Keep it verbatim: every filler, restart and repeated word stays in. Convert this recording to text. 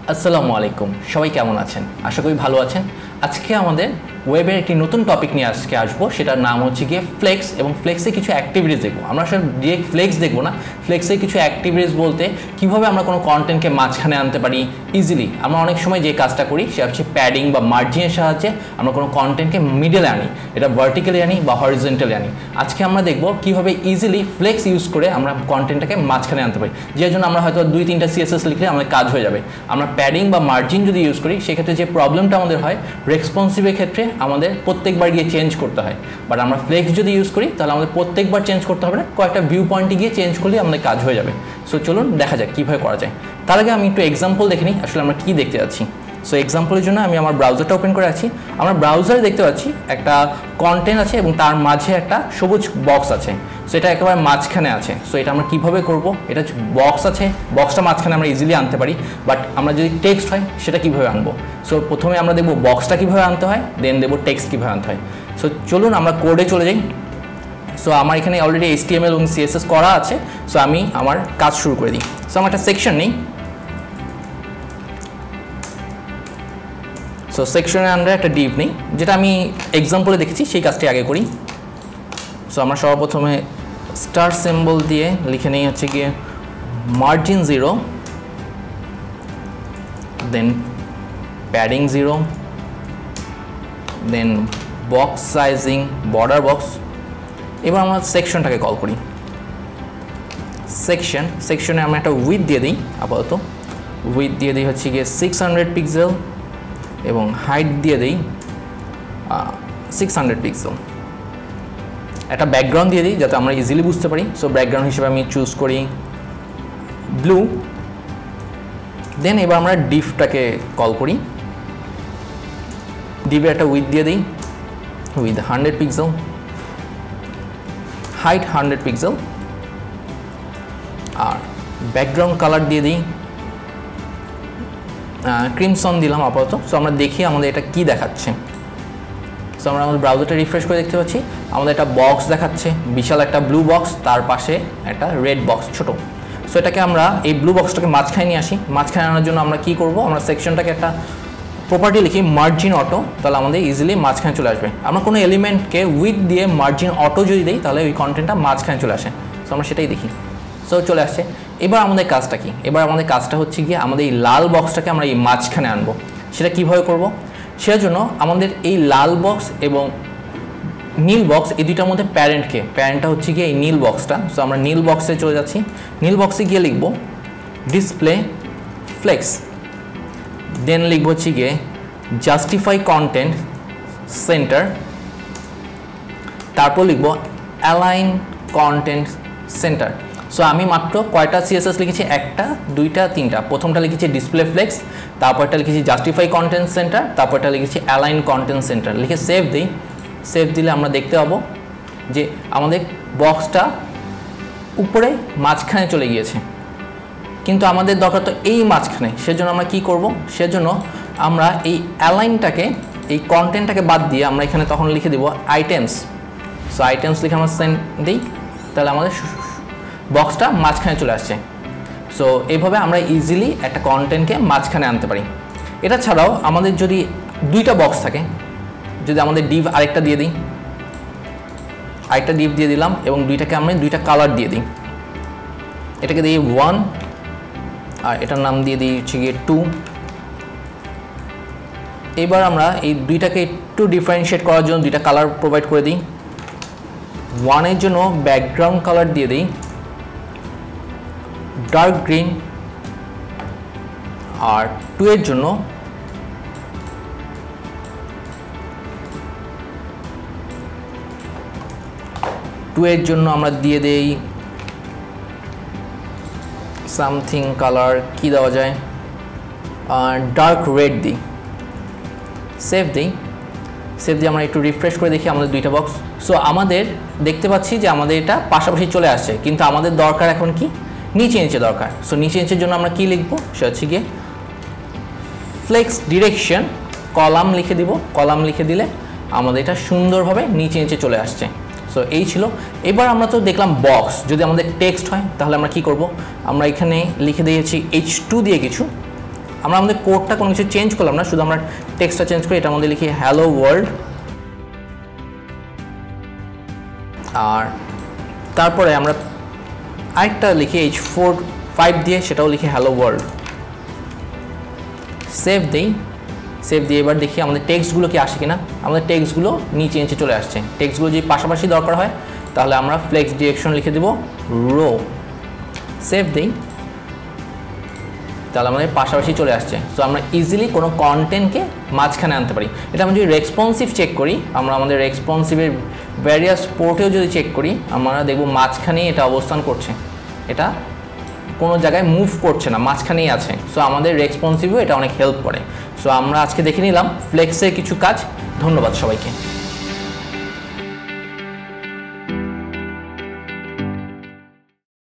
আসসালামু আলাইকুম, সবাই কেমন আছেন? আশা করি ভালো আছেন। আজকে আমাদের ওয়েবের একটি নতুন টপিক নিয়ে আজকে আসবো, সেটার নাম হচ্ছে গিয়ে ফ্লেক্স এবং ফ্লেক্সে কিছু অ্যাক্টিভিটিস দেখবো। আমরা আসলে ডিরেক্ট ফ্লেক্স দেখবো না, ফ্লেক্সে কিছু অ্যাক্টিভিটিস বলতে কীভাবে আমরা কোনো কন্টেন্টকে মাঝখানে আনতে পারি ইজিলি। আমরা অনেক সময় যে কাজটা করি সেটা হচ্ছে প্যাডিং বা মার্জিনের সাহায্যে আমরা কোনো কন্টেন্টকে মিডলে আনি, এটা ভার্টিক্যালি আনি বা হরিজন্টালি আনি। আজকে আমরা দেখবো কীভাবে ইজিলি ফ্লেক্স ইউজ করে আমরা কন্টেন্টটাকে মাঝখানে আনতে পারি, যে জন্য আমরা হয়তো দুই তিনটা সিএসএস লিখলে আমাদের কাজ হয়ে যাবে। আমরা প্যাডিং বা মার্জিন যদি ইউজ করি সেক্ষেত্রে যে প্রবলেমটা আমাদের হয়, রেসপন্সিভের ক্ষেত্রে আমাদের প্রত্যেকবার গিয়ে চেঞ্জ করতে হয়। বাট আমরা ফ্লেক্স যদি ইউজ করি তাহলে আমাদের প্রত্যেকবার চেঞ্জ করতে হবে না, কয়েকটা ভিউ পয়েন্টে গিয়ে চেঞ্জ করলে আমাদের কাজ হয়ে যাবে। সো চলুন দেখা যাক কীভাবে করা যায়। তার আগে আমি একটু এক্সাম্পল দেখে নিই আসলে আমরা কী দেখতে যাচ্ছি। সো এক্সাম্পলের জন্য আমি আমার ব্রাউজারটা ওপেন করে আছি। আমরা ব্রাউজারে দেখতে পাচ্ছি একটা কন্টেন্ট আছে এবং তার মাঝে একটা সবুজ বক্স আছে। সো এটা একেবারে মাঝখানে আছে। সো এটা আমরা কীভাবে করব? এটা বক্স আছে, বক্সটা মাঝখানে আমরা ইজিলি আনতে পারি, বাট আমরা যদি টেক্সট হয় সেটা কীভাবে আনবো? সো প্রথমে আমরা দেখব বক্সটা কীভাবে আনতে হয়, দেন দেবো টেক্সট কীভাবে আনতে হয়। সো চলুন আমরা কোডে চলে যাই। সো আমার এখানে অলরেডি এইচটিএমএল এবং সিএসএস করা আছে। সো আমি আমার কাজ শুরু করে দিই। সো আমার একটা সেকশন নেই। সো সেকশনের আন্ডারে একটা ডিভ নেই, যেটা আমি এক্সাম্পলে দেখেছি সেই কাজটি আগে করি। সো আমরা সর্বপ্রথমে স্টার সিম্বল দিয়ে লিখে নিই হচ্ছে গিয়ে margin zero, then padding zero, then box sizing border box. এবার আমরা সেকশনটাকে কল করি। সেকশন সেকশনে আমরা একটা উইথ দিয়ে দিই, আপাতত উইথ দিয়ে দিই হচ্ছে গিয়ে সিক্স হান্ড্রেড পিক্সেল এবং হাইট দিয়ে দিই সিক্স হান্ড্রেড পিক্সেল। একটা ব্যাকগ্রাউন্ড দিয়ে দিই যাতে আমরা ইজিলি বুঝতে পারি। সো ব্যাকগ্রাউন্ড হিসেবে আমি চুজ করি ব্লু। দেন এবার আমরা ডিভটাকে কল করি। ডিভে একটা উইথ দিয়ে দিই width hundred pixel, height hundred pixel, আর ব্যাকগ্রাউন্ড কালার দিয়ে দিই ক্রিমসন দিলাম আপাতত। সো আমরা দেখি আমাদের এটা কি দেখাচ্ছে। সো আমরা আমাদের ব্রাউজারটা রিফ্রেশ করে দেখতে পাচ্ছি আমাদের একটা বক্স দেখাচ্ছে, বিশাল একটা ব্লু বক্স, তার পাশে একটা রেড বক্স ছোট। সো এটাকে আমরা এই ব্লু বক্সটাকে মাঝখানে নিয়ে আসি। মাঝখানে আনার জন্য আমরা কি করব? আমরা সেকশনটাকে একটা প্রপার্টি লিখি মার্জিন অটো, তাহলে আমাদের ইজিলি মাঝখানে চলে আসবে। আমরা কোনো এলিমেন্টকে উইথ দিয়ে মার্জিন অটো যদি দিই তাহলে ওই কন্টেন্টটা মাঝখানে চলে আসে। সো আমরা সেটাই দেখি। সো চলে আসছে। এবার আমাদের কাজটা কি? এবার আমাদের কাজটা হচ্ছে গিয়ে আমাদের এই লাল বক্সটাকে আমরা এই মাঝখানে আনবো। সেটা কীভাবে করব? সেটার জন্য আমাদের এই লাল বক্স এবং নীল বক্স এই দুইটার মধ্যে প্যারেন্টকে, প্যারেন্টটা হচ্ছে গিয়ে এই নীল বক্সটা। সো আমরা নীল বক্সে চলে যাচ্ছি। নীল বক্সে গিয়ে লিখব ডিসপ্লে ফ্লেক্স, দেন লিখব হচ্ছে গিয়ে জাস্টিফাই কন্টেন্ট সেন্টার, তারপর লিখব অ্যালাইন কন্টেন্ট সেন্টার। সো আমি মাত্র কয়টা সিএসএস লিখেছি? একটা, দুইটা, তিনটা। প্রথমটা লিখেছি ডিসপ্লে ফ্লেক্স, তারপরটা লিখেছি জাস্টিফাই কন্টেন্ট সেন্টার, তারপরটা লিখেছি অ্যালাইন কন্টেন্ট সেন্টার। লিখে সেভ দিই। সেভ দিলে আমরা দেখতে পাবো যে আমাদের বক্সটা উপরে মাঝখানে চলে গিয়েছে, কিন্তু আমাদের দরকার তো এই মাঝখানে। সেজন্য আমরা কি করব? সেজন্য আমরা এই অ্যালাইনটাকে, এই কন্টেন্টটাকে বাদ দিয়ে আমরা এখানে তখন লিখে দেবো আইটেমস। সো আইটেমস লিখে আমরা সেন্ড দিই, তাহলে আমাদের বক্সটা মাঝখানে চলে আসছে। সো এইভাবে আমরা ইজিলি একটা কন্টেন্টকে মাঝখানে আনতে পারি। এটা ছাড়াও আমাদের যদি দুইটা বক্স থাকে, যদি আমাদের ডিভ আরেকটা দিয়ে দিই, আরেকটা ডিভ দিয়ে দিলাম এবং দুইটাকে আমরা দুইটা কালার দিয়ে দিই। এটাকে দিই ওয়ান আর এটার নাম দিয়ে দিই হচ্ছে গিয়ে টু। এবার আমরা এই দুইটাকে একটু ডিফারেন্সিয়েট করার জন্য দুইটা কালার প্রোভাইড করে দিই। ওয়ানের জন্য ব্যাকগ্রাউন্ড কালার দিয়ে দিই ডার্ক গ্রিন, আর টু এর জন্য টু এর জন্য আমরা দিয়ে দেই সামথিং কালার, কি দেওয়া যায়, ডার্ক রেড দিই। সেভ দিই। সেভ দিয়ে আমরা একটু রিফ্রেশ করে দেখি আমাদের দুইটা বক্স। সো আমাদের দেখতে পাচ্ছি যে আমাদের এটা পাশাপাশি চলে আসছে, কিন্তু আমাদের দরকার এখন কি? নিচে নিচে দরকার। সো নিচে নিচের জন্য আমরা কি লিখবো? সে হচ্ছে গিয়ে ফ্লেক্স ডিরেকশন কলাম লিখে দিব। কলাম লিখে দিলে আমাদের এটা সুন্দরভাবে নিচে নিচে চলে আসছে। সো এই ছিল। এবার আমরা তো দেখলাম বক্স, যদি আমাদের টেক্সট হয় তাহলে আমরা কি করব? আমরা এখানে লিখে দিয়েছি এইচ টু দিয়ে কিছু, আমরা আমাদের কোডটা কোনো কিছু চেঞ্জ করলাম না, শুধু আমরা টেক্সটটা চেঞ্জ করি, এটার মধ্যে লিখি হ্যালো ওয়ার্ল্ড, আর তারপরে আমরা আরেকটা লিখি এইচ ফোর ফাইভ দিয়ে, সেটাও লিখি হ্যালো ওয়ার্ল্ড। সেভ দিই, সেভ দিয়ে এবার দেখি আমাদের টেক্সটগুলো কি আসে কিনা। আমাদের টেক্সটগুলো নিচে নিচে চলে আসছে। টেক্সটগুলো যদি পাশাপাশি দরকার হয় তাহলে আমরা ফ্লেক্স ডিরেকশন লিখে দেব রো, সেভ দিই, তাহলে আমাদের পাশাপাশি চলে আসছে। সো আমরা ইজিলি কোনো কন্টেন্টকে মাঝখানে আনতে পারি। এটা আমরা যদি রেসপন্সিভ চেক করি, আমরা আমাদের রেসপন্সিভের ভ্যারিয়াস পোর্টেও যদি চেক করি, আমরা দেখব মাঝখানেই এটা অবস্থান করছে, এটা কোনো জায়গায় মুভ করছে না, মাঝখানেই আছে। সো আমাদের রেসপন্সিভও এটা অনেক হেল্প করে। সো আমরা আজকে দেখে নিলাম ফ্লেক্সের কিছু কাজ। ধন্যবাদ সবাইকে।